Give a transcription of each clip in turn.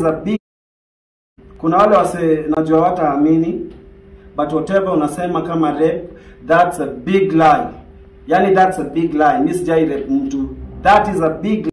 is a big, kuna wale wase najua wataamini, but whatever unasema kama rape, that's a big lie. Yani that's a big lie. Mimi sijai rape mtu. That is a big lie.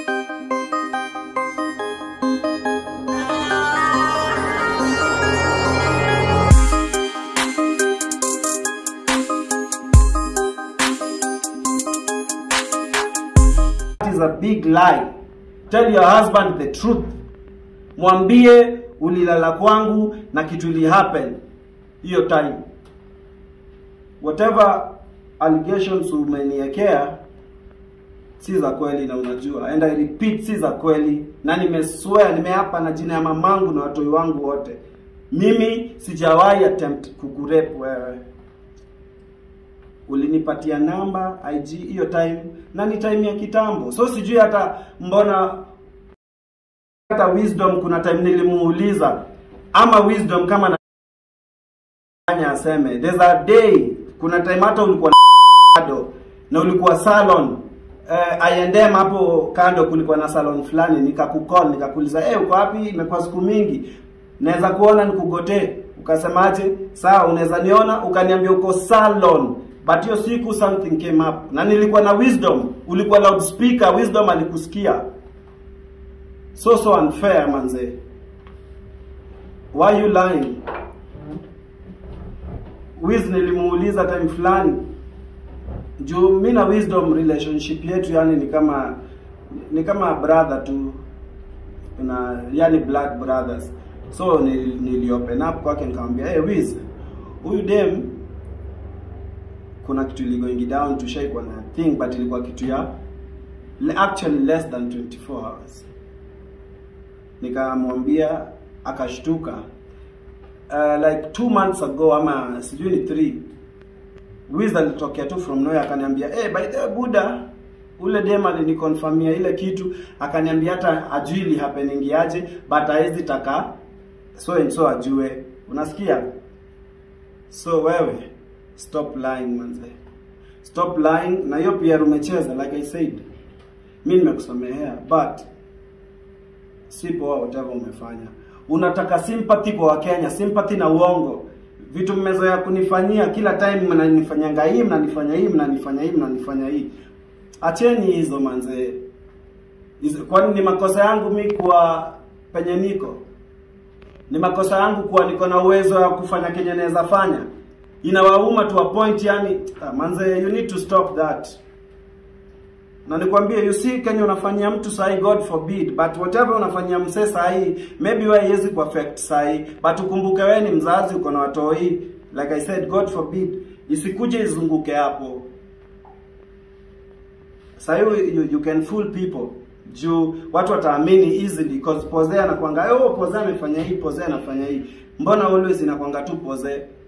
That is a big lie. Tell your husband the truth. Mwambie ulilala kwangu na kitu ili happen hiyo time. Whatever allegations umeniekea si za kweli na unajua. And I repeat, si za kweli. Na nimeswear, nimeapa na jina ya mamangu na watoi wangu wote. Mimi sijawahi attempt kukurepe wewe. Ulinipatia namba IG hiyo time na ni time ya kitambo. So sijui hata mbona hata Wisdom kuna time nilimuuliza ama Wisdom kama na aseme there's a day, kuna time hata ulikuwa na ulikuwa salon I&M hapo kando kulikuwa na salon fulani, nikakukall nikakuuliza uko wapi, imekuwa siku mingi naweza kuona nikugote, ukasemaje sawa unaweza niona, ukaniambia uko salon. But hiyo siku something came up na nilikuwa na Wisdom, ulikuwa loudspeaker, Wisdom alikusikia. So unfair manze. Why you lying? Wiz nilimuuliza time fulani. Juu mimi na Wisdom relationship yetu yani ni kama brother tu. Yani blood brothers. So nili open up kwake nikamwambia, Wiz, huyu dem kuna kitu ili going down to shake on a thing, but ilikuwa kitu ya actually less than 24 hours. Nikamwambia akashtuka. Like 2 months ago ama sijui ni 3, Wiz alitokea tu from nowhere akaniambia by the Buddha ule dem aliniconfirmia ile kitu, akaniambia hata ajui happening aje, but haezi taka so and so ajue. Unasikia? So wewe stop lying manze. Stop lying. Na hiyo pia umecheza like I said. Mimi nimekusomea but sipo whatever umefanya. Unataka sympathy kwa Wakenya, sympathy na uongo. Vitu mmezoea kunifanyia kila time, mnanifanyanga hii, mnanifanya hii, mnanifanya hii, mnanifanya hii. Acheni hizo manze. Kwani ni makosa yangu mimi kwa penye niko? Ni makosa yangu kwa niko na uwezo wa kufanya kenye naweza fanya? Inawauma to a point yani manze, you need to stop that. Na nikwambie, you see Kenya unafanyia mtu sahi, God forbid, but whatever unafanyia mse sahi, maybe wewe haiwezi kuaffect sahi, but ukumbuke wewe ni mzazi, uko na watoi, like I said, God forbid, isikuje izunguke hapo. Sahi you can fool people. Juu watu wataamini easily because Pose anakuanga Pose amefanya hii, Pose anafanya hii. Mbona always inakuanga tu Pose?